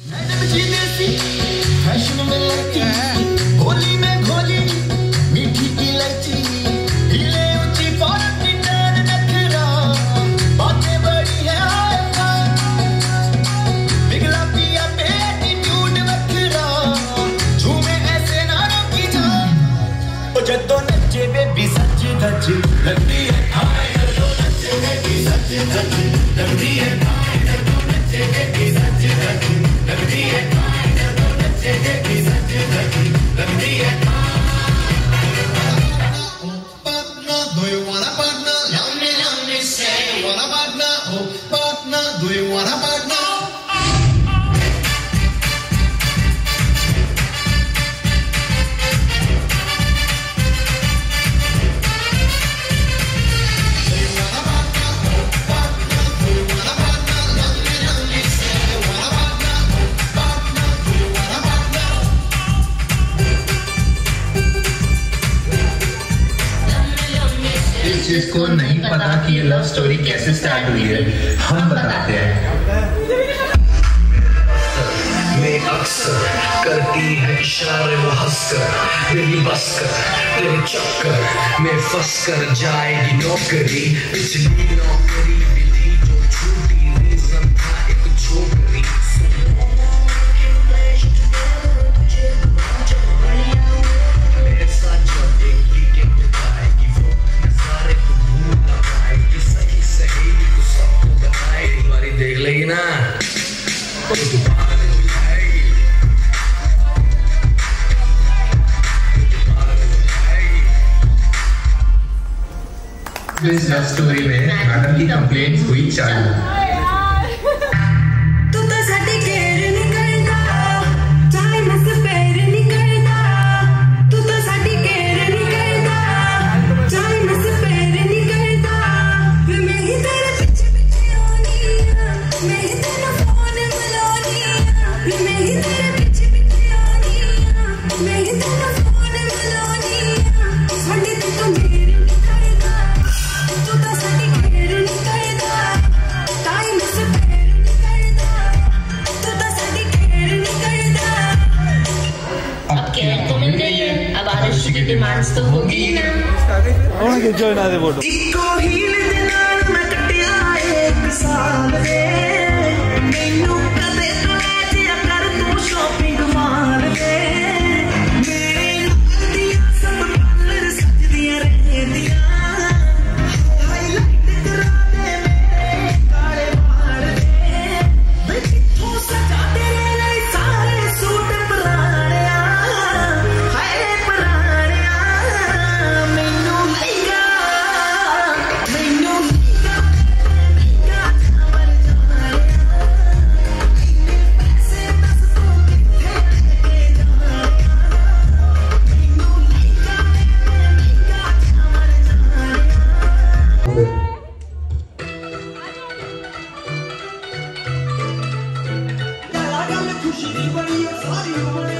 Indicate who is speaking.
Speaker 1: Fashion में लड़की होली में घोली मीठी इलायची हिले ऊंची फौरन टर्न नखरा बातें बड़ी है पिघला पिया पे एटीट्यूड वखरा झूमे ऐसे ना रोकी जा ओ जद्दो नचे बेबी सच धज लगदी है हाय जद्दो नचे बेबी सच धज लगदी है हाय जद्दो नचे बेबी सच धज लगदी है Do you want a partner? Let me say, you want a partner? Oh, partner, do you want a partner?
Speaker 2: जिसको नहीं पता कि ये लव स्टोरी कैसे स्टार्ट हुई है, हम बताते हैं।
Speaker 3: मैं अक्सर करती है इशारे वो हंसकर मेरी बस कर तेरे चक्कर में फंस कर जाएगी नौकरी पिछली नौकरी भी थी जो छूटी रीजन था एक छोकरी मेरे साथ जब एक वीकेंड बिताएगी वो नजारे को भूल ना पाएगी सही सहेली को सबको बताएगी एक बारी देख लेगी ना तो दोबारा
Speaker 2: इस लव स्टोरी में मैडम की कंप्लेंट्स हुई चालू।
Speaker 4: डिमांड्स तो होगी ना
Speaker 5: कौन के जो ना दे बोलो
Speaker 3: इको हील दे नाल मैं कटिया एक साल वे मैनू कदे कले कर तू शॉपिंग मार वे मेरे दिया सब पार्लर सज दिया रह दिया हाईलाइट करा दे मेरे काले बाल वे मैं किथों सजा तेरे लिए सारे सूट पुराने हाय खुशी बड़ी सारी